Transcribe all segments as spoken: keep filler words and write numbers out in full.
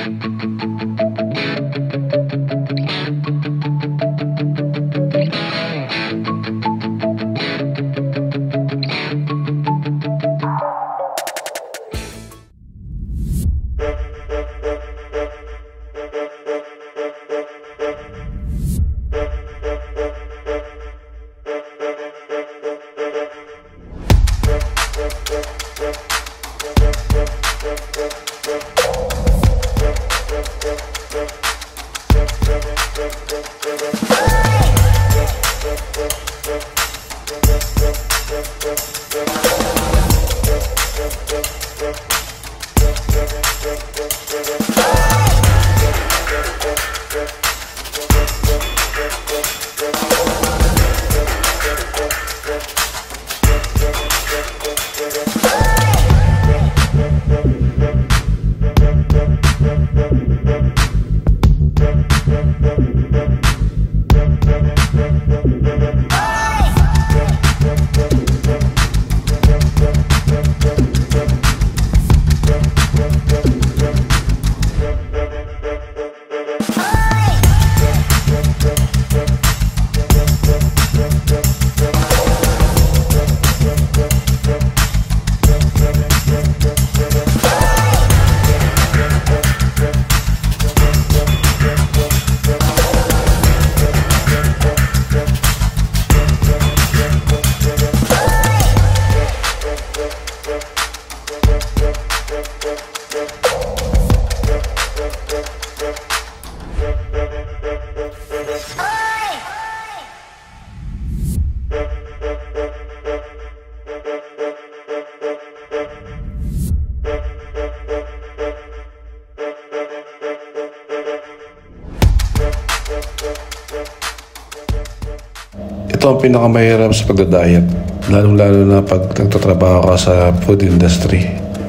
Ito ang pinakamahirap sa pagda-diet, lalong-lalo na pag nagtatrabaho ka sa food industry.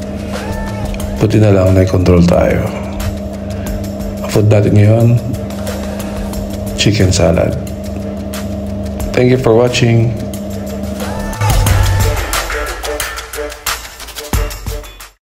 Buti na lang na-control tayo. Ang food natin ngayon, chicken salad. Thank you for watching.